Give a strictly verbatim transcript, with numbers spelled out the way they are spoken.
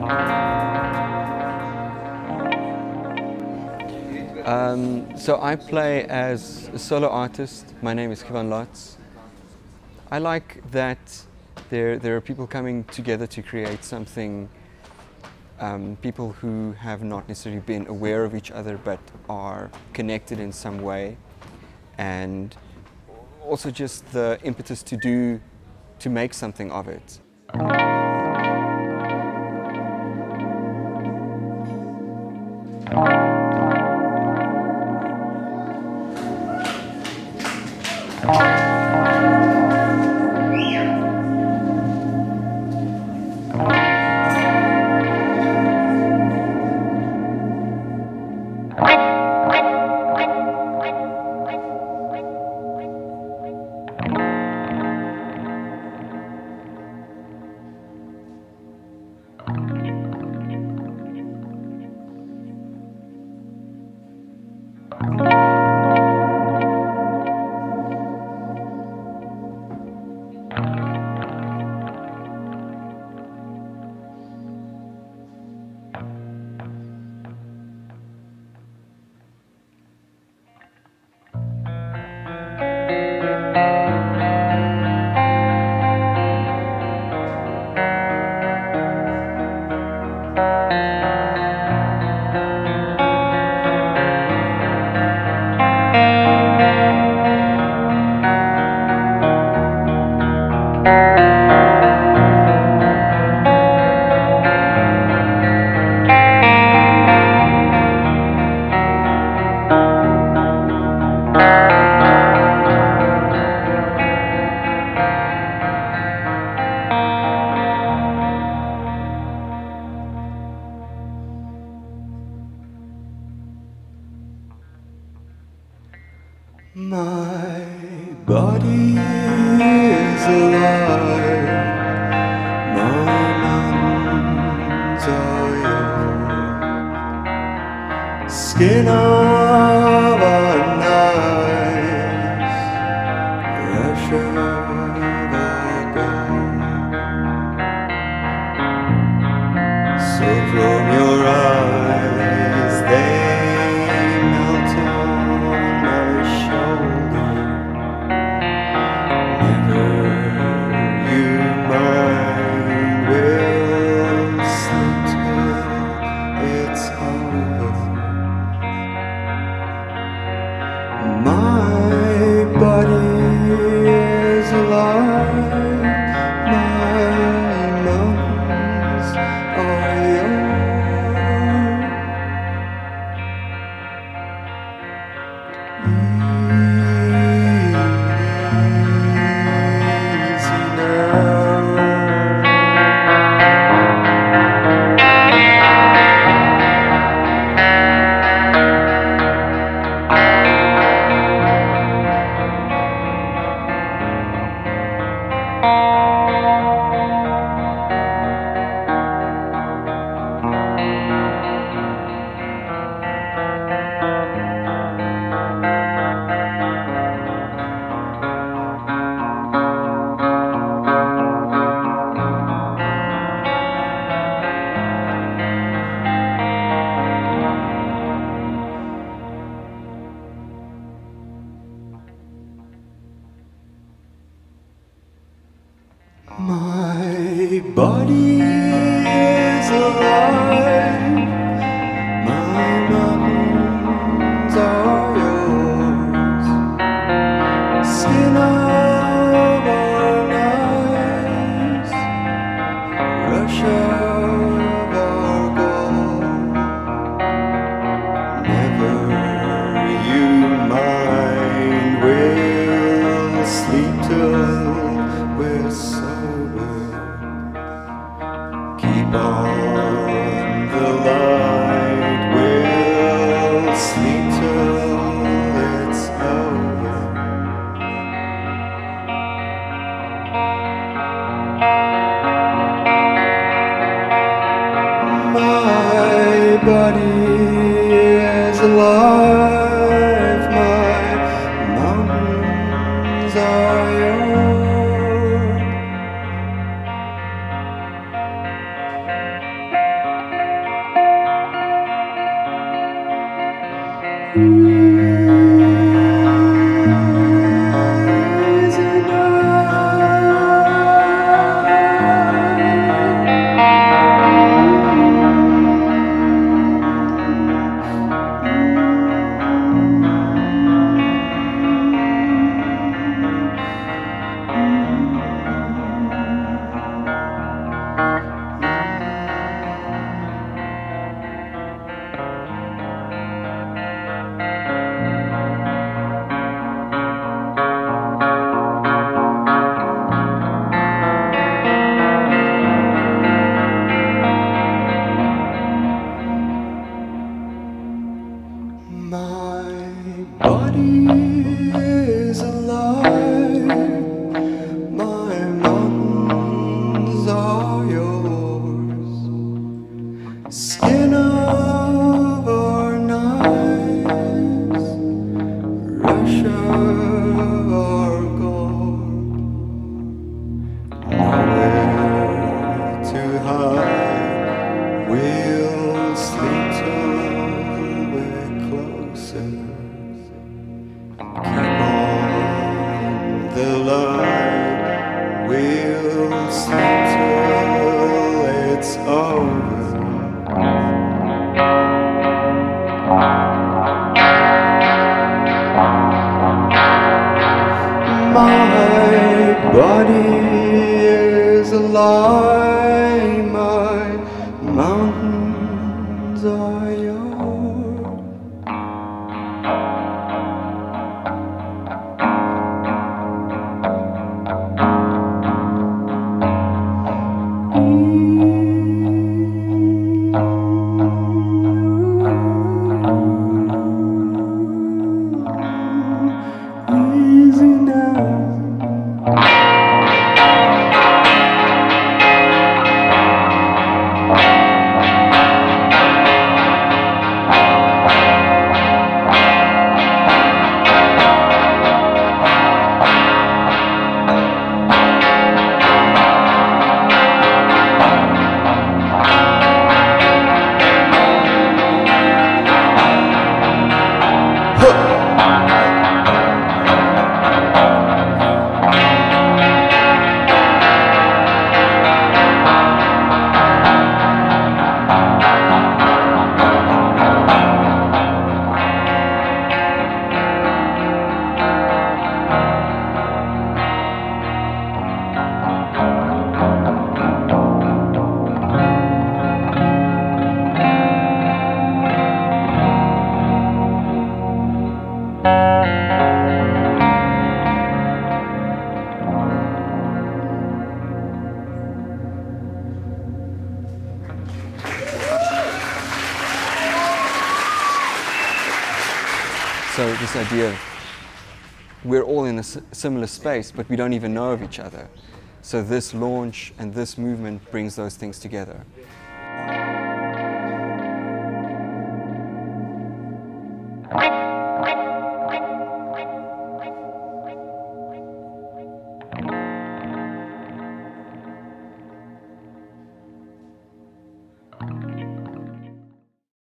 Um, so I play as a solo artist. My name is Givan Lotz. I like that there, there are people coming together to create something, um, people who have not necessarily been aware of each other but are connected in some way, and also just the impetus to do, to make something of it. My body is alive, my lungs are yours, skin of a nice rush of a gold. So from your eyes they melt on my shoulder. Never you mind will sleep till it's over. My body is alive, my lungs are yours. Easy now. My body is alive, my lungs are yours, skin of our nice, rush of our gold. Never you mind, we'll sleep till we're sober. Keep on the light, we'll sleep till it's over. My body is alive, my lungs are yours. So this idea of we're all in a s similar space, but we don't even know of each other. So this launch and this movement brings those things together.